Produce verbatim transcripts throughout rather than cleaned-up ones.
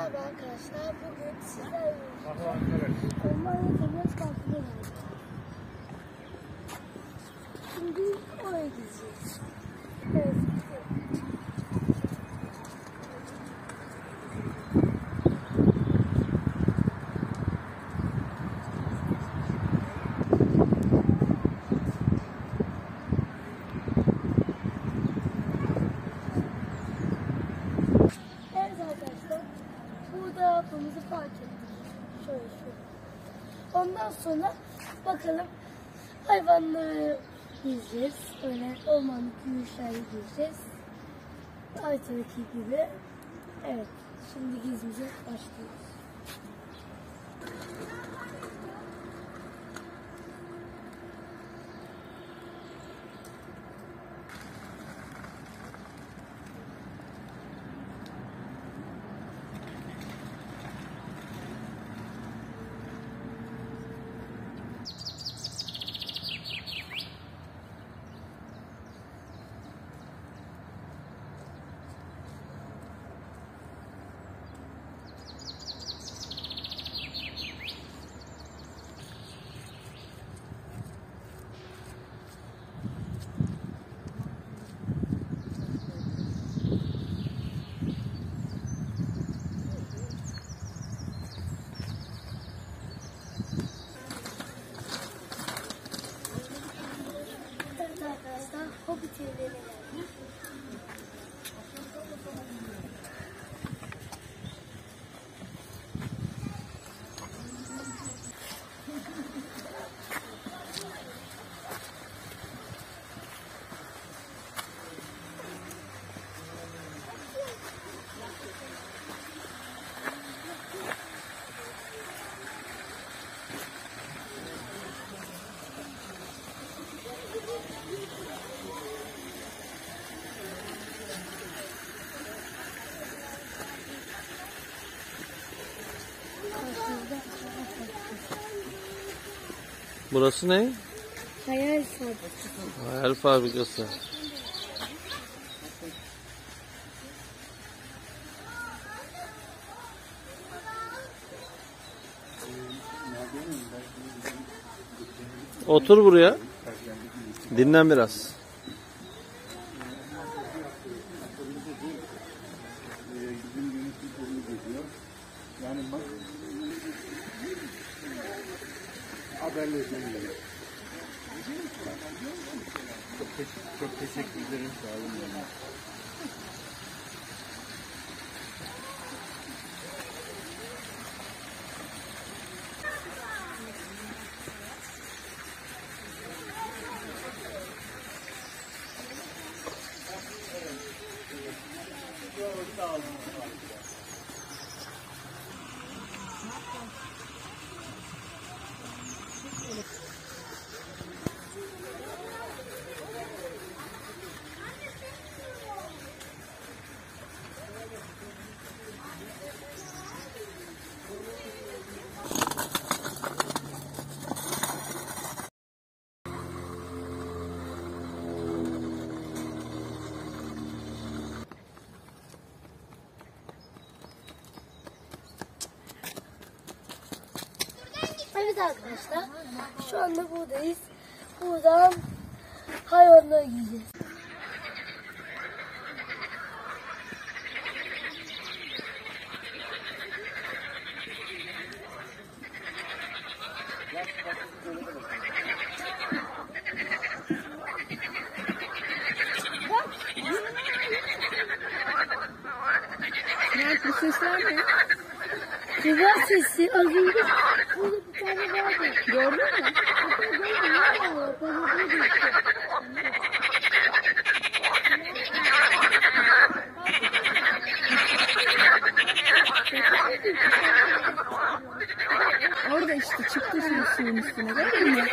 Merhaba arkadaşlar, bugün sizlerle Almanya Temiz Kampı'na geldik. Şimdi oraya gideceğiz. Evet. Burada arabamızı park ettik. Şöyle şöyle. Ondan sonra bakalım hayvanları gezeceğiz. Öyle ormanlık yürüyüşlerle gezeceğiz. Haritadaki gibi. Evet. Şimdi gezimize başlıyoruz. Hobbit evlerine geldik. Burası ne? Hayal fabrikası. Hayal fabrikası. Otur buraya. Dinlen biraz. Yani haberleşmeyi. Çok, çok teşekkür ederim. Sağ olun. Evet arkadaşlar, şu anda buradayız. Buradan hayvanlara gideceğiz. Ya bu sesler ne? Güzel sesi az önce burada bir tane vardı. Gördün mü? Hatta gördüm ya. Bana böyle işte. Orada işte çıktı şimdi suyun üstüne. Gördün mü?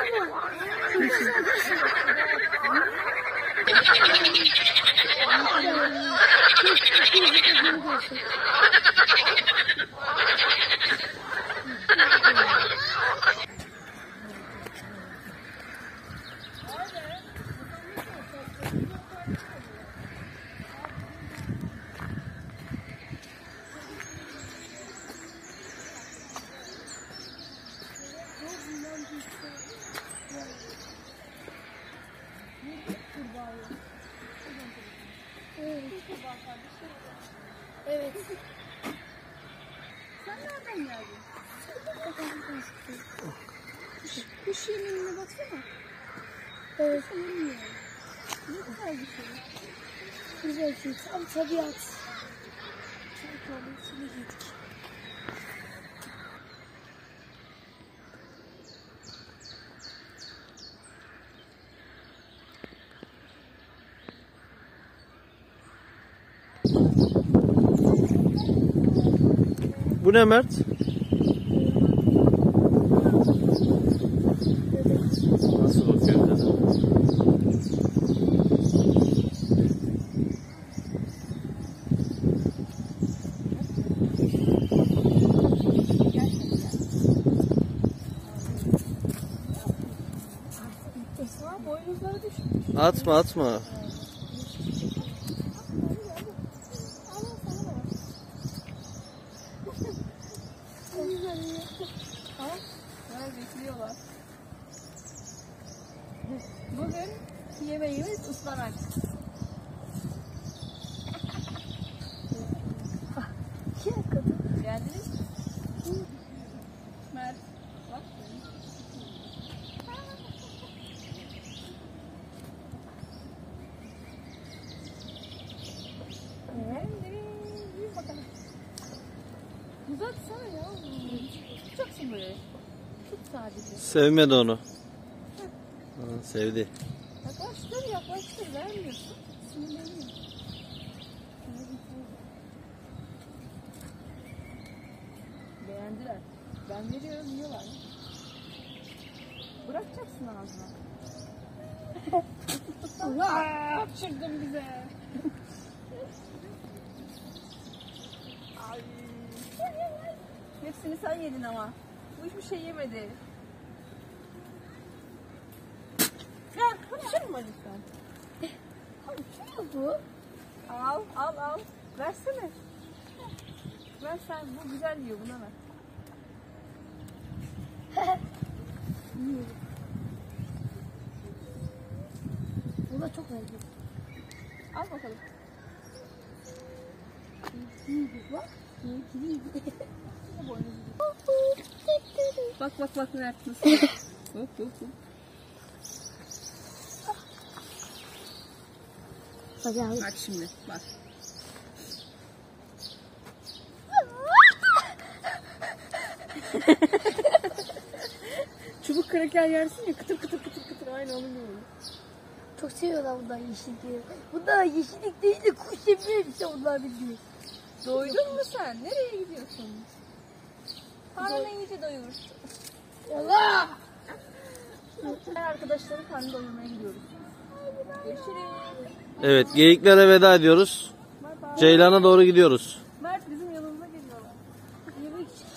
Evet. Sen nereden geldin? Kuş yeminine baksana. Evet. Kuş yemiyor. Ne güzel bir şey. Güzel şey. Tam tabiat. Çantamın içine gittik. Bu ne Mert? Nasıl bakıyor kadın? Esma boynuzları düşmüş. Atma atma. Böyle bekliyorlar. Bugün yemeğimiz ıspanak. Gel kadın. Geldiniz mi? Mert. Bak. Bir bakalım. Uzatsana ya. Tutacaksın böyle. Tut sadece. Sevmedi onu. Ha, sevdi. Yaklaştır yaklaştır. Vermiyorsun. Sinirleniyor. Beğendiler. Ben veriyorum yiyorlar. Bırakacaksın ağzına. Allah hapşırdın bize. Ay. Hepsini sen yedin ama. Bu hiçbir şey yemedi. Ya hapşırma lütfen. Hapşırıyor bu. Al al al. Versene. Ver sen, bu güzel diyor, buna ver. Bu da çok lezzetli. Al bakalım. Bak. Bu boynuzu. Bak bak bak Mert nasıl. Hop hop hop. Hadi al. Bak şimdi bak. Çubuk kraker yersin ya, kıtır kıtır kıtır kıtır, aynı onun gibi. Çok seviyorlar bunlar yeşillikleri. Bunlar yeşillik değil de kuş yemiyor bir şey onlar biliyor. Doydun mu sen? Nereye gidiyorsun? Karnını iyice doyur. Allah! Arkadaşları karnını doyurmaya gidiyoruz. Görüşürüz. Evet, geyiklere veda ediyoruz. Bye bye. Ceylan'a doğru gidiyoruz. Mert bizim yanımıza geliyorlar. Yemek için.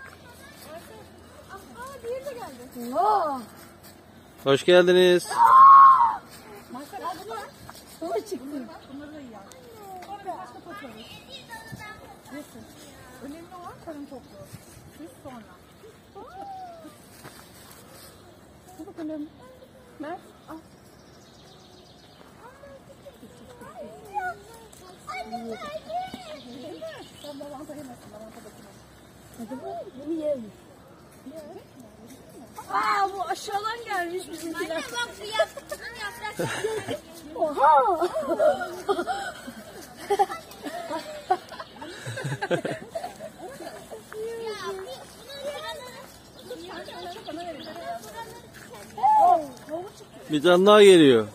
Aa, diğeri de geldi. Allah! Hoş geldiniz. Maşallah bunlar. Sonra çıktı. Bunları da yiyor. Sonra bir başka toplarız. Neyse. Önemli olan karın topluyor. Biz sonra. Dur bakalım. Mert al. Sen lavanta yemezsin. Lavanta dokunmaz. Hadi bu bunu yiyelim. Aa, bu aşağıdan gelmiş bizimkiler. Bak şu yaptığın yaprak. Oha! Bir tane daha geliyor.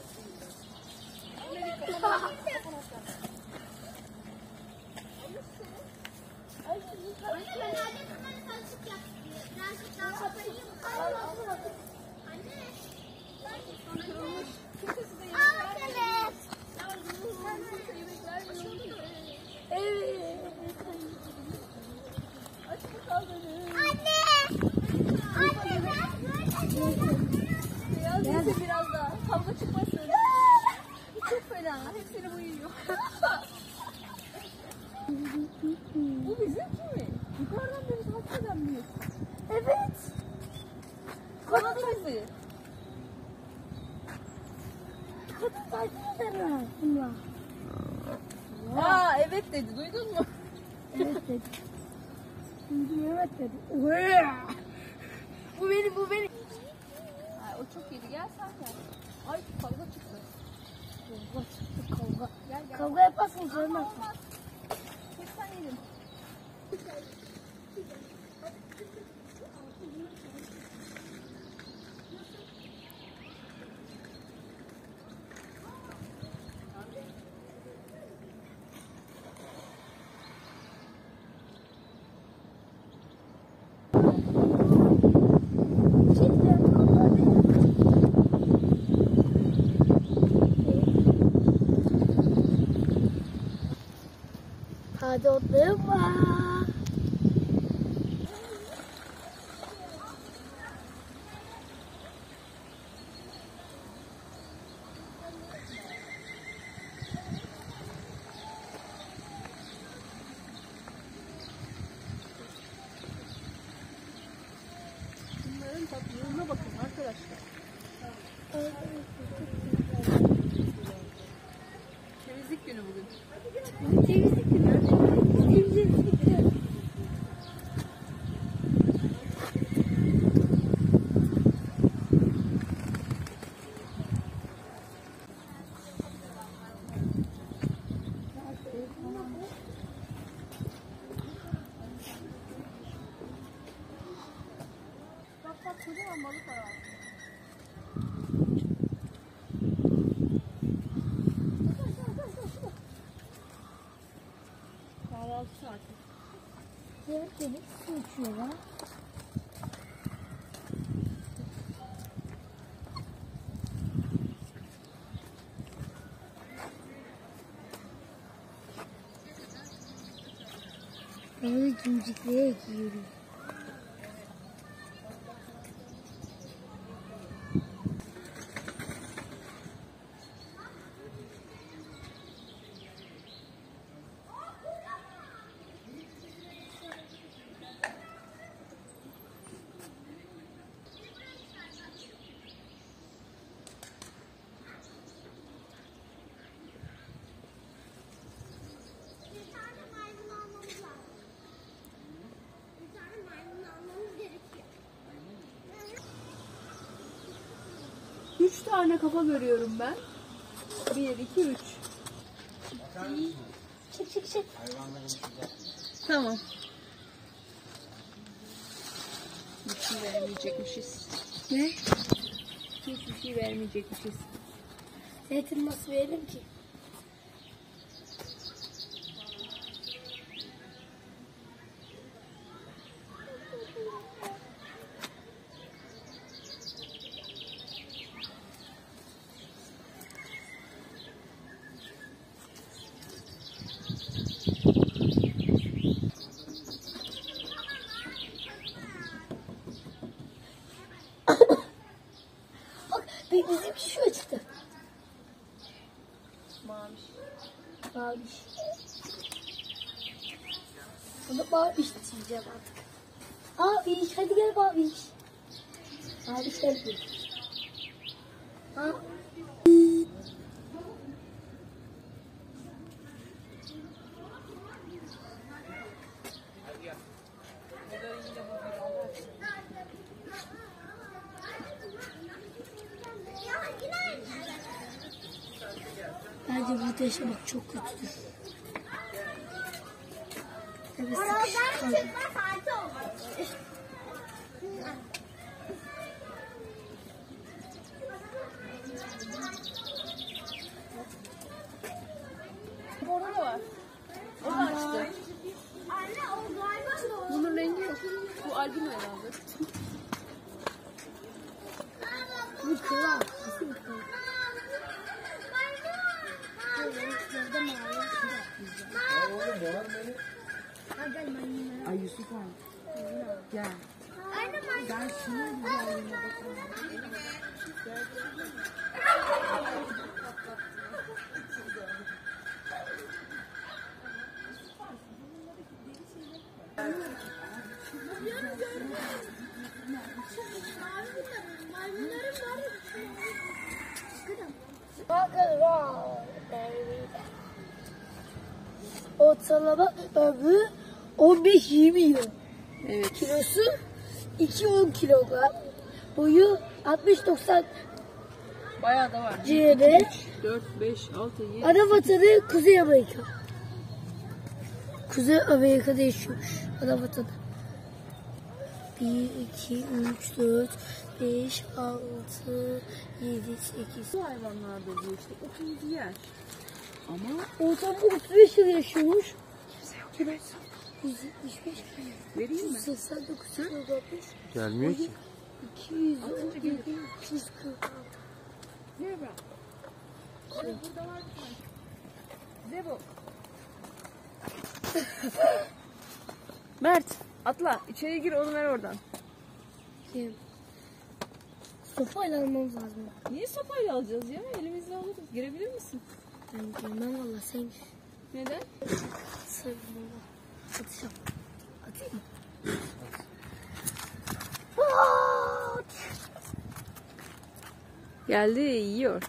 Beyaz bize biraz daha. Kavga çıkmasın. Çok fena. Hepsini bu yiyor. Bu bizimki mi? Yukarıdan beri takip eden mi? Evet. Kanadını mi? Kadın takip eder bunlar. Aa evet dedi. Duydun mu? Evet dedi. Şimdi evet dedi. Uaa! Bu benim, bu benim. Ay, o çok iyiydi. Gel sen gel. Ay kavga çıktı. Kavga çıktı, kavga. Gel gel. Kavga yaparsın, söylemezsin. Olmaz. Tek sen yedin. Hadi otlama. Bunların tatlılığına bakın arkadaşlar. Temizlik günü bugün. Temizlik günü. Temizlik günü. Bak bak kocaman balık var abi. Kahvaltı saati. Evet dedik, su içiyorlar. Böyle cimcikliğe ekiyorum. Bir tane maymun almamız lazım. Bir tane maymun almamız gerekiyor. Üç tane kafa görüyorum ben. Bir, iki, üç. Çık çık çık. Tamam. Bir şey vermeyecekmişiz. Ne? Hiçbir şey vermeyecekmişiz. Zeytin nasıl verelim ki? Bak bizim şu çıktı. Maviş. Maviş. Bunu maviş diyeceğim artık. Maviş hadi gel maviş. Maviş geldi. Ha? Bence burada yaşamak çok kötüdür. Evet, sıkışık kaldım. Çıkma saati olmuş. Orada da var. O da açtı. Anne o galiba doğru. Bunun rengi yok. Bu albino herhalde. Bu kral. Kesin kral. Nerede mavi? Ya oğlum var beni. Ha gel maymunlara. Ay Yusuf abi. Gel. Maymunlarım var. Bakın var. Ortalama ömrü on beş yirmi yıl. Evet. Kilosu iki on kilogram. Boyu altmış doksan Bayağı da var. cm. dört, beş, altı, yedi. Ana vatanı Kuzey Amerika. Kuzey Amerika'da yaşıyormuş ana vatanı. bir, iki, üç, dört, beş, altı, yedi, sekiz. Bu hayvanlar da diyor işte otuz yer. Ama Ortam otuz beş yıl yaşıyormuş. yüz yetmiş beş vereyim mi? yüz seksen dokuz kilogram. Gelmiyor ki. iki yüz on yedi, iki yüz kırk altı. Zebra. Evet, burada var bir tane. Zebo. Mert atla içeri gir onu ver oradan. Kim? Sopayla almamız lazım. Niye sopayla alacağız ya? Elimizle alırız. Girebilir misin? Ben girmem valla sen gir. Neden? Sen valla. Atacağım. Atayım mı? Geldi yiyor.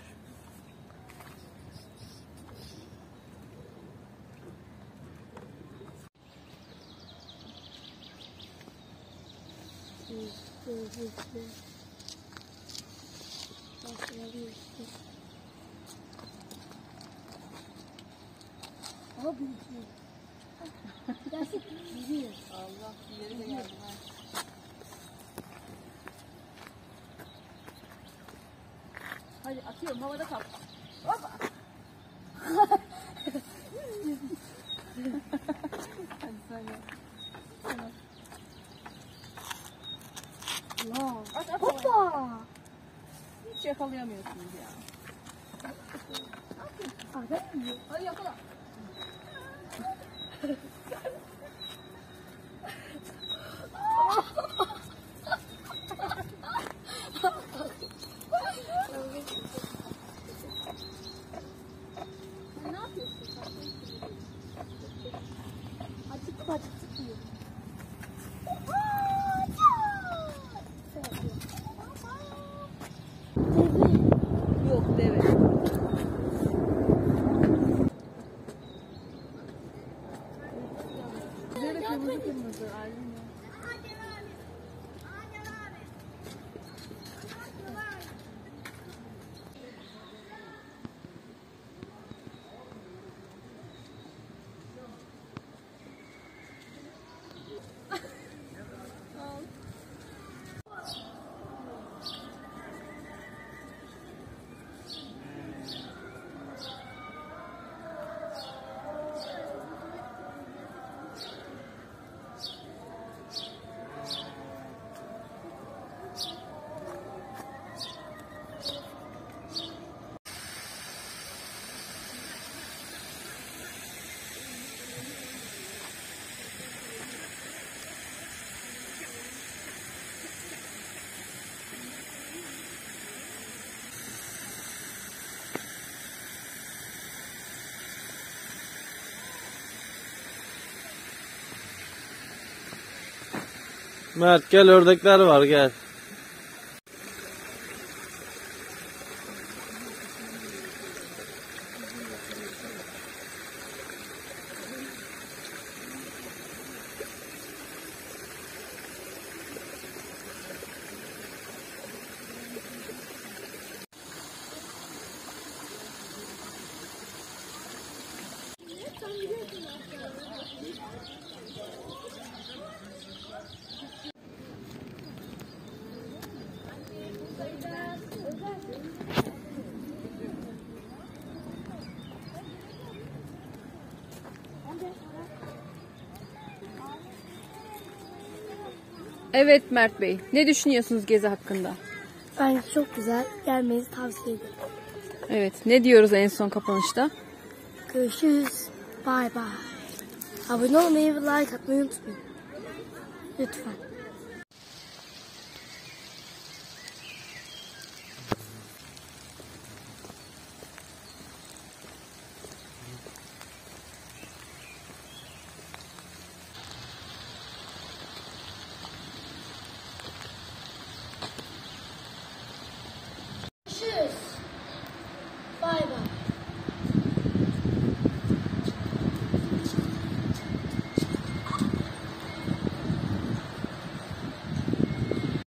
Abi. Gerçek gidiyor. Allah yeri de geldi. Hadi atıyorum havada kal. Hoppa. Hadi sen yap. Allah. At at. Hoppa. Hiç yakalayamıyorsunuz ya. Adam mı? Hadi yakala. Ne yapıyorsun? Açık açık çıkıyor. Yok deve. Deve kırmızı kırmızı. Aydın ya. Mert gel, ördekler var, gel. Evet Mert Bey, ne düşünüyorsunuz gezi hakkında? Bence çok güzel. Gelmenizi tavsiye ederim. Evet, ne diyoruz en son kapanışta? Görüşürüz. Bay bay. Abone olmayı ve like atmayı unutmayın. Lütfen.